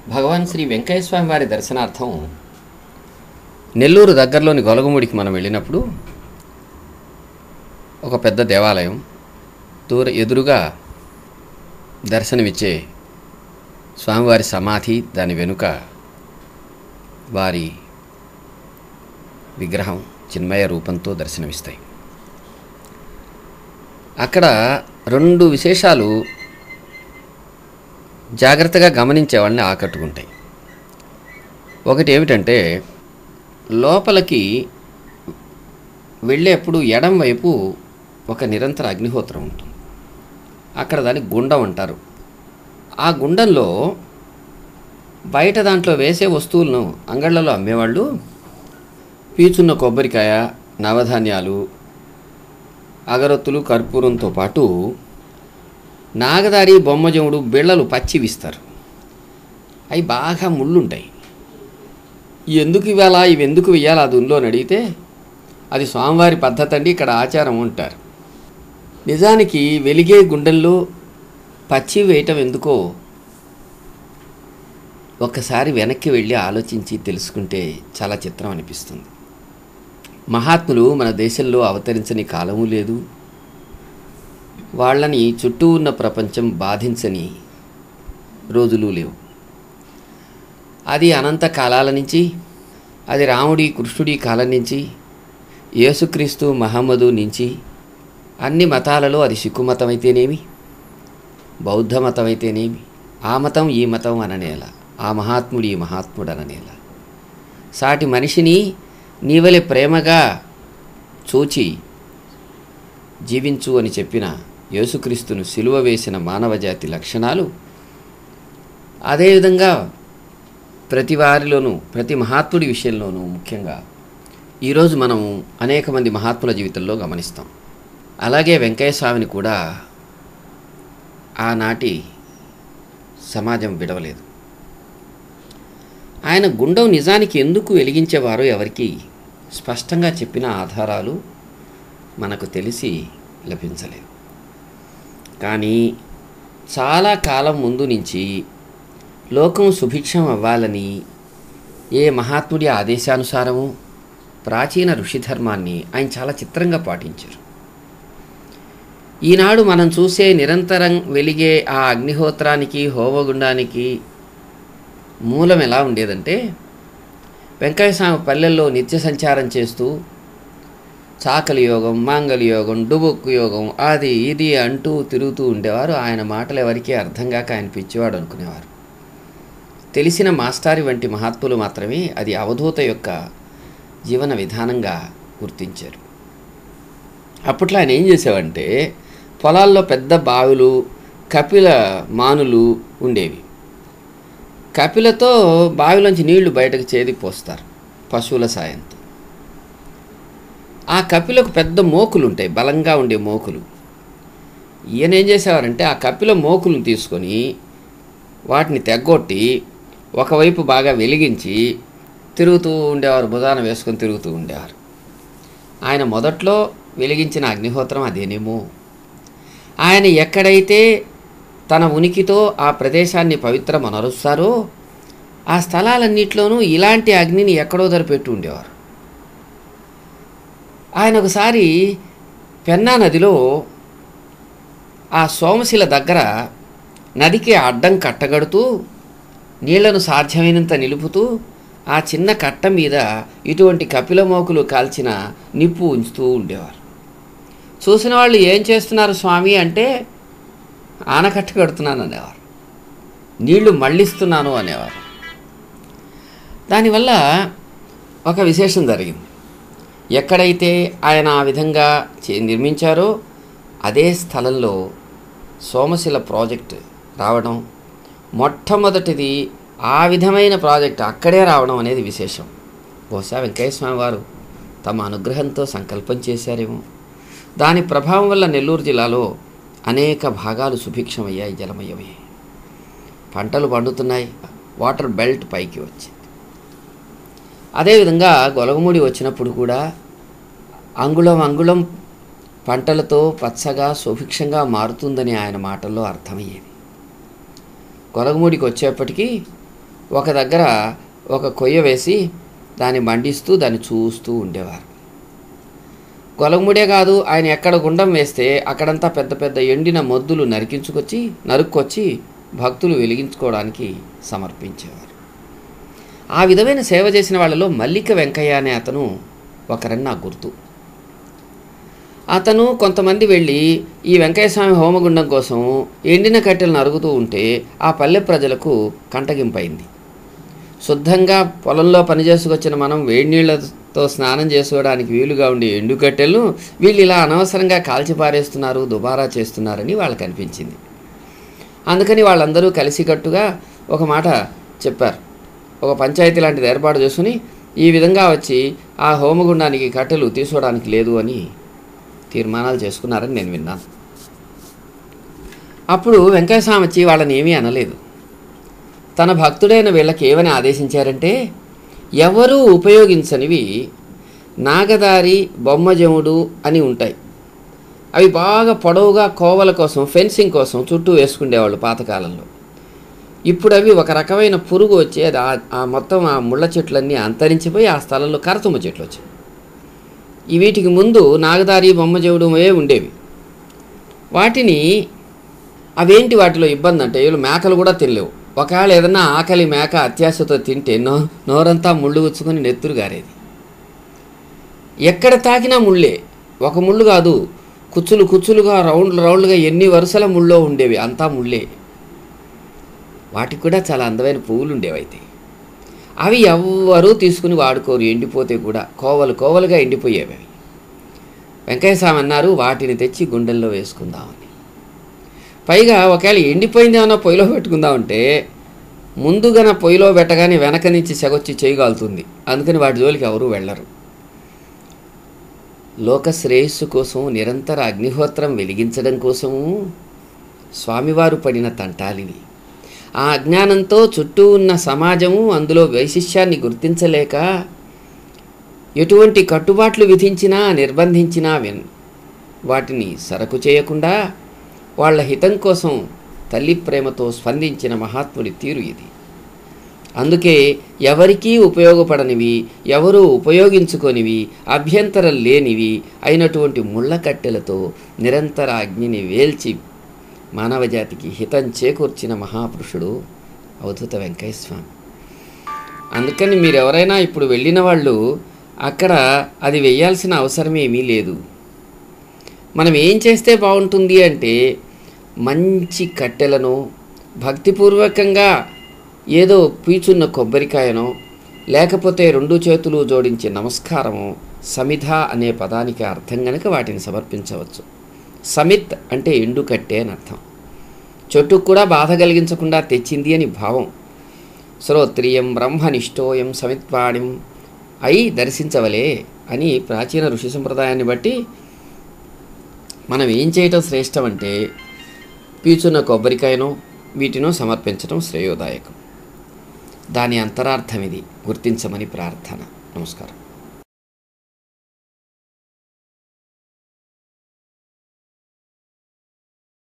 భగవాన్ శ్రీ వెంకయ్య స్వామి వారి దర్శనార్థం నెల్లూరు దగ్గరలోని గొలగముడికి మనం వెళ్ళినప్పుడు ఒక పెద్ద దేవాలయం ఎదురుగా దర్శనమిచ్చే స్వామివారి సమాధి, దాని వెనుక వారి విగ్రహం చిన్మయ రూపంతో దర్శనమిస్తాయి. అక్కడ రెండు విశేషాలు జాగ్రత్తగా గమనించే వాళ్ళని ఆకట్టుకుంటాయి. ఒకటి ఏమిటంటే, లోపలికి వెళ్ళేప్పుడు ఎడం వైపు ఒక నిరంతర అగ్నిహోత్రం ఉంటుంది. అక్కడ దాన్ని గుండం అంటారు. ఆ గుండంలో బయట దాంట్లో వేసే వస్తువులను అంగళ్ళలో అమ్మేవాళ్ళు పీచున్న కొబ్బరికాయ, నవధాన్యాలు, అగరొత్తులు, కర్పూరంతో పాటు నాగదారి, బొమ్మజముడు, బిళ్ళలు పచ్చివిస్తారు. అవి బాగా ముళ్ళుంటాయి. ఎందుకు ఇవ్వాలా, ఇవి ఎందుకు వెయ్యాలా అది ఉందో అని అడిగితే అది స్వామివారి పద్ధతి అండి, ఇక్కడ ఆచారం ఉంటారు. నిజానికి వెలిగే గుండెల్లో పచ్చి వేయటం ఎందుకో ఒక్కసారి వెనక్కి వెళ్ళి ఆలోచించి తెలుసుకుంటే చాలా చిత్రం అనిపిస్తుంది. మహాత్ములు మన దేశంలో అవతరించని కాలము లేదు, వాళ్ళని చుట్టూ ఉన్న ప్రపంచం బాధించని రోజులు లేవు. అది అనంత కాలాల నుంచి, అది రాముడి కృష్ణుడి కాలం నుంచి, యేసుక్రీస్తు మహమ్మదు నుంచి, అన్ని మతాలలో అది సిక్కు మతం అయితేనేమి, బౌద్ధ మతం అయితేనేమి, ఆ మతం ఈ మతం అననేలా, ఆ మహాత్ముడు ఈ మహాత్ముడు అననేలా, సాటి మనిషిని నీవలే ప్రేమగా చూచి జీవించు అని చెప్పిన యేసుక్రీస్తును సిలువ వేసిన మానవజాతి లక్షణాలు అదేవిధంగా ప్రతి వారిలోనూ, ప్రతి మహాత్ముడి విషయంలోనూ ముఖ్యంగా ఈరోజు మనం అనేక మంది మహాత్ముల జీవితంలో గమనిస్తాం. అలాగే వెంకయ్య స్వామిని కూడా ఆనాటి సమాజం విడవలేదు. ఆయన గుండం నిజానికి ఎందుకు వెలిగించేవారో ఎవరికి స్పష్టంగా చెప్పిన ఆధారాలు మనకు తెలిసి లభించలేదు. కానీ చాలా కాలం ముందు నుంచి లోకం సుభిక్షం అవ్వాలని ఏ మహాత్ముడి ఆదేశానుసారము ప్రాచీన ఋషిధర్మాన్ని ఆయన చాలా చిత్రంగా పాటించారు. ఈనాడు మనం చూసే నిరంతరం వెలిగే ఆ అగ్నిహోత్రానికి, హోమగుండానికి మూలం ఎలా ఉండేదంటే, వెంకయ్య స్వామి పల్లెల్లో నిత్య సంచారం చేస్తూ చాకలి యోగం, మాంగలి యోగం, డుబొక్కు యోగం, అది ఇది అంటూ తిరుగుతూ ఉండేవారు. ఆయన మాటలు ఎవరికీ అర్థం కాక ఆయన పిచ్చివాడు అనుకునేవారు. తెలిసిన మాస్టారి వంటి మహాత్ములు మాత్రమే అది అవధూత యొక్క జీవన విధానంగా గుర్తించారు. అప్పట్లో ఆయన ఏం చేసేవంటే, పొలాల్లో పెద్ద బావులు, కపిల మానులు ఉండేవి. కపిలతో బావిలోంచి నీళ్లు బయటకు చేది పోస్తారు పశువుల సాయంతో. ఆ కపిలకు పెద్ద మోకులు ఉంటాయి, బలంగా ఉండే మోకులు. ఈయన ఏం చేసేవారంటే, ఆ కపిల మోకులను తీసుకొని వాటిని తెగ్గొట్టి ఒకవైపు బాగా వెలిగించి తిరుగుతూ ఉండేవారు, భుజాన వేసుకొని తిరుగుతూ ఉండేవారు. ఆయన మొదట్లో వెలిగించిన అగ్నిహోత్రం అదేనేమో. ఆయన ఎక్కడైతే తన ఉనికితో ఆ ప్రదేశాన్ని పవిత్రమనరుస్తారో ఆ స్థలాలన్నింటిలోనూ ఇలాంటి అగ్నిని ఎక్కడో పెట్టి ఉండేవారు. ఆయన ఒకసారి పెన్నా నదిలో ఆ సోమశిల దగ్గర నదికి అడ్డం కట్టగడుతూ నీళ్లను సాధ్యమైనంత నిలుపుతూ ఆ చిన్న కట్ట మీద ఇటువంటి కపిలమోకులు కాల్చిన నిప్పు ఉంచుతూ ఉండేవారు. చూసిన వాళ్ళు ఏం చేస్తున్నారు స్వామి అంటే, ఆనకట్ట కడుతున్నాను అనేవారు, నీళ్లు మళ్ళిస్తున్నాను అనేవారు. దానివల్ల ఒక విశేషం జరిగింది. ఎక్కడైతే ఆయన ఆ విధంగా నిర్మించారో అదే స్థలంలో సోమశిల ప్రాజెక్ట్ రావడం, మొట్టమొదటిది ఆ విధమైన ప్రాజెక్ట్ అక్కడే రావడం అనేది విశేషం. బహుశా వెంకయ్య స్వామి వారు తమ అనుగ్రహంతో సంకల్పం చేశారేమో. దాని ప్రభావం వల్ల నెల్లూరు జిల్లాలో అనేక భాగాలు సుభిక్షమయ్యాయి, జలమయమయ్యాయి, పంటలు పండుతున్నాయి, వాటర్ బెల్ట్ పైకి వచ్చింది. అదేవిధంగా గొలగముడి వచ్చినప్పుడు కూడా అంగుళం అంగుళం పంటలతో పచ్చగా సుభిక్షంగా మారుతుందని ఆయన మాటల్లో అర్థమయ్యేది. గొలగముడికి వచ్చేప్పటికీ ఒక దగ్గర ఒక కొయ్య వేసి దాన్ని మండిస్తూ దాన్ని చూస్తూ ఉండేవారు. గొలగముడే కాదు, ఆయన ఎక్కడ గుండం వేస్తే అక్కడంతా పెద్ద పెద్ద ఎండిన మొద్దులు నరుక్కొచ్చి భక్తులు వెలిగించుకోవడానికి సమర్పించేవారు. ఆ విధమైన సేవ చేసిన వాళ్ళలో మల్లిక వెంకయ్య అనే అతను ఒకరని నాకు గుర్తు. అతను కొంతమంది వెళ్ళి ఈ వెంకయ్య స్వామి హోమగుండం కోసం ఎండిన కట్టెలను నరుగుతూ ఉంటే ఆ పల్లె ప్రజలకు కంటగింపైంది. శుద్ధంగా పొలంలో పనిచేసుకొచ్చిన మనం వేడి నీళ్లతో స్నానం చేసుకోవడానికి వీలుగా ఉండే ఎండు కట్టెలను వీళ్ళు ఇలా అనవసరంగా కాల్చిపారేస్తున్నారు, దుబారా చేస్తున్నారని వాళ్ళకి అనిపించింది. అందుకని వాళ్ళందరూ కలిసికట్టుగా ఒక మాట చెప్పారు. ఒక పంచాయతీ లాంటిది ఏర్పాటు చేసుకుని ఈ విధంగా వచ్చి ఆ హోమగుండానికి కట్టెలు తీసుకోవడానికి లేదు అని తీర్మానాలు చేసుకున్నారని నేను విన్నాను. అప్పుడు వెంకయ్య స్వామి వచ్చి వాళ్ళని ఏమీ అనలేదు. తన భక్తుడైన వీళ్ళకి ఏమని ఆదేశించారంటే, ఎవరూ ఉపయోగించనివి నాగదారి, బొమ్మజముడు అని ఉంటాయి. అవి బాగా పొడవుగా కోవల కోసం, ఫెన్సింగ్ కోసం చుట్టూ వేసుకునేవాళ్ళు పాతకాలంలో. ఇప్పుడు అవి ఒక రకమైన పురుగు వచ్చి అది మొత్తం ఆ ముళ్ళ చెట్లన్నీ అంతరించిపోయి ఆ స్థలంలో కరతుమ్మ చెట్లు వచ్చాయి. వీటికి ముందు నాగదారి, బొమ్మజముడుమే ఉండేవి. వాటిని అవేంటి వాటిలో ఇబ్బంది అంటే వీళ్ళు మేకలు కూడా తినలేవు. ఒకవేళ ఏదన్నా ఆకలి మేక అత్యాశతో తింటే నోరంతా ముళ్ళు గుచ్చుకొని నెత్తురు గారేది. ఎక్కడ తాకినా ముళ్ళే, ఒక ముళ్ళు కాదు, కుచ్చులుగా రౌండ్లుగా ఎన్ని వరుసల ముళ్ళో ఉండేవి, అంతా ముళ్ళే. వాటికి కూడా చాలా అందమైన పువ్వులు ఉండేవి. అయితే అవి ఎవ్వరూ తీసుకుని వాడుకోరు, ఎండిపోతే కూడా కోవలుగా ఎండిపోయేవి. వెంకయ్య స్వామి అన్నారు, వాటిని తెచ్చి గుండెల్లో వేసుకుందామని. పైగా ఒకవేళ ఎండిపోయిందేమన్నా పొయ్యిలో పెట్టుకుందామంటే ముందుగా పొయ్యిలో పెట్టగానే వెనక నుంచి సెగొచ్చి చేయగలుగుతుంది. అందుకని వాటి జోలికి ఎవరూ వెళ్ళరు. లోక శ్రేయస్సు కోసం నిరంతర అగ్నిహోత్రం వెలిగించడం కోసము స్వామివారు పడిన తంటాలివి. ఆ అజ్ఞానంతో చుట్టూ ఉన్న సమాజము అందులో వైశిష్యాన్ని గుర్తించలేక ఎటువంటి కట్టుబాట్లు విధించినా నిర్బంధించినా వాటిని సరకు చేయకుండా వాళ్ళ హితం కోసం తల్లి ప్రేమతో స్పందించిన మహాత్ముడి తీరు ఇది. అందుకే ఎవరికీ ఉపయోగపడనివి, ఎవరూ ఉపయోగించుకొనివి, అభ్యంతరం లేనివి అయినటువంటి ముళ్ళ కట్టెలతో నిరంతర అగ్నిని వేల్చి మానవజాతికి హితం చేకూర్చిన మహాపురుషుడు అవధూత వెంకయ్య స్వామి. అందుకని మీరు ఎవరైనా ఇప్పుడు వెళ్ళిన వాళ్ళు అక్కడ అది వెయ్యాల్సిన అవసరం ఏమీ లేదు. మనం ఏం చేస్తే బాగుంటుంది అంటే మంచి కట్టెలను భక్తిపూర్వకంగా ఏదో పీచున్న కొబ్బరికాయనో లేకపోతే 2 చేతులు జోడించి నమస్కారము, సమిధ అనే పదానికి అర్థం గనుక వాటిని సమర్పించవచ్చు. సమిత్ అంటే ఎండు కట్టే అని అర్థం. చెట్టుకు కూడా బాధ కలిగించకుండా తెచ్చింది అని భావం. శ్రోత్రియం బ్రహ్మనిష్టోయం సమిత్వాణిం అయి దర్శించవలే అని ప్రాచీన ఋషి సంప్రదాయాన్ని బట్టి మనం ఏం చేయటం శ్రేష్టం అంటే పీచున్న కొబ్బరికాయనో వీటినో సమర్పించడం శ్రేయోదాయకం. దాని అంతరార్థం ఇది గుర్తించమని ప్రార్థన. నమస్కారం.